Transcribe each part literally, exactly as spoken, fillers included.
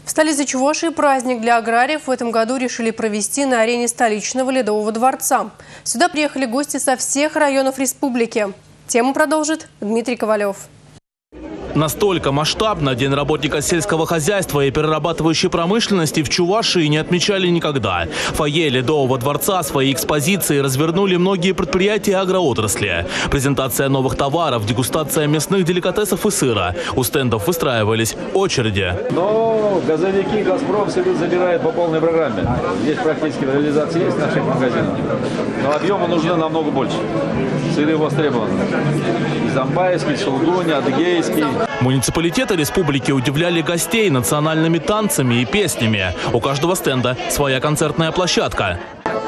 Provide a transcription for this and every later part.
В столице Чувашии праздник для аграриев в этом году решили провести на арене столичного Ледового дворца. Сюда приехали гости со всех районов республики. Тему продолжит Дмитрий Ковалев. Настолько масштабно День работника сельского хозяйства и перерабатывающей промышленности в Чувашии не отмечали никогда. В фойе Ледового дворца свои экспозиции развернули многие предприятия агроотрасли. Презентация новых товаров, дегустация мясных деликатесов и сыра. У стендов выстраивались очереди. Но газовики «Газпром» себе забирают по полной программе. Здесь практически реализация есть в наших магазинах. Но объема нужно намного больше. Сыры востребованы. Замбайский, Шелгунь, Адыгейский. Муниципалитеты республики удивляли гостей национальными танцами и песнями. У каждого стенда своя концертная площадка.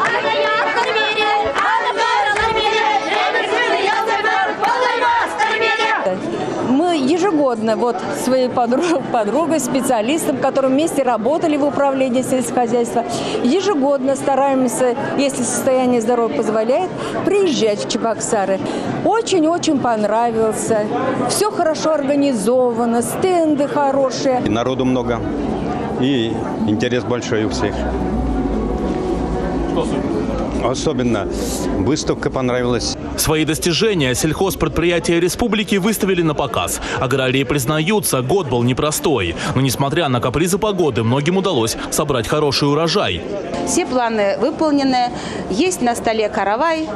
Мы ежегодно вот своей подругой, специалистом, которым вместе работали в управлении сельскохозяйства, ежегодно стараемся, если состояние здоровья позволяет, приезжать в Чебоксары. Очень-очень понравился. Все хорошо организовано, стенды хорошие. Народу много и интерес большой у всех. Особенно выставка понравилась. Свои достижения сельхозпредприятия республики выставили на показ. Аграрии признаются, год был непростой. Но несмотря на капризы погоды, многим удалось собрать хороший урожай. Все планы выполнены. Есть на столе каравай.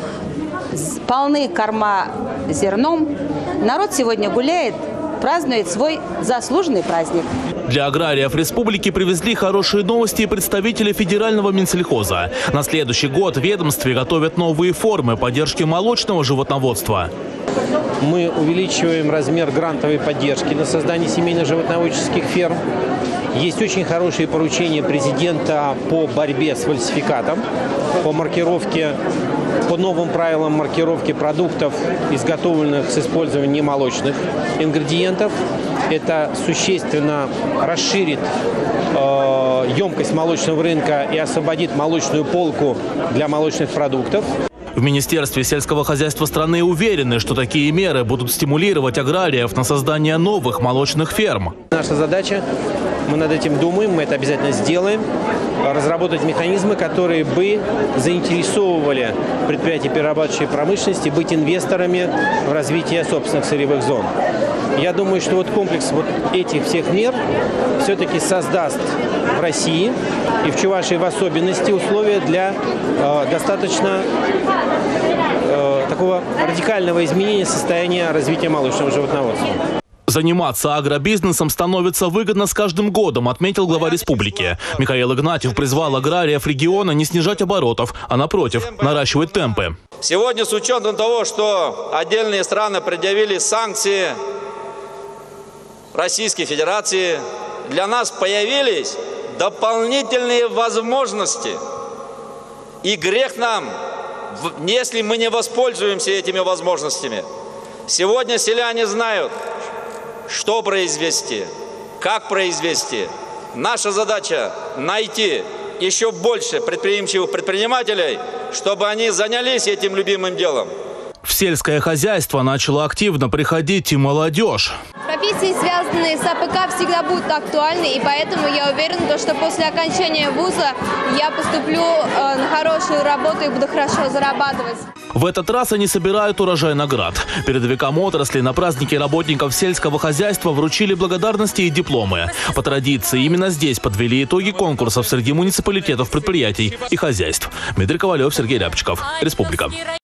Полны корма зерном. Народ сегодня гуляет, празднует свой заслуженный праздник. Для аграриев республики привезли хорошие новости представители федерального Минсельхоза. На следующий год в ведомстве готовят новые формы поддержки молочного животноводства. Мы увеличиваем размер грантовой поддержки на создание семейно-животноводческих ферм. Есть очень хорошие поручения президента по борьбе с фальсификатом, по маркировке, по новым правилам маркировки продуктов, изготовленных с использованием немолочных ингредиентов. Это существенно расширит э, емкость молочного рынка и освободит молочную полку для молочных продуктов. В Министерстве сельского хозяйства страны уверены, что такие меры будут стимулировать аграриев на создание новых молочных ферм. Наша задача, мы над этим думаем, мы это обязательно сделаем, разработать механизмы, которые бы заинтересовывали предприятия перерабатывающей промышленности быть инвесторами в развитие собственных сырьевых зон. Я думаю, что вот комплекс вот этих всех мер все-таки создаст в России и в Чувашии в особенности условия для э, достаточно э, такого радикального изменения состояния развития молочного животноводства. Заниматься агробизнесом становится выгодно с каждым годом, отметил глава республики. Михаил Игнатьев призвал аграриев региона не снижать оборотов, а напротив, наращивать темпы. Сегодня с учетом того, что отдельные страны предъявили санкции Российской Федерации, для нас появились дополнительные возможности. И грех нам, если мы не воспользуемся этими возможностями. Сегодня селяне знают, что произвести, как произвести. Наша задача – найти еще больше предприимчивых предпринимателей, чтобы они занялись этим любимым делом. В сельское хозяйство начала активно приходить и молодежь. Профессии, связанные с АПК, всегда будут актуальны, и поэтому я уверена, что после окончания вуза я поступлю на хорошую работу и буду хорошо зарабатывать. В этот раз они собирают урожай наград. Передовикам отрасли на празднике работников сельского хозяйства вручили благодарности и дипломы. По традиции, именно здесь подвели итоги конкурсов среди муниципалитетов, предприятий и хозяйств. Дмитрий Ковалев, Сергей Рябчиков. Республика.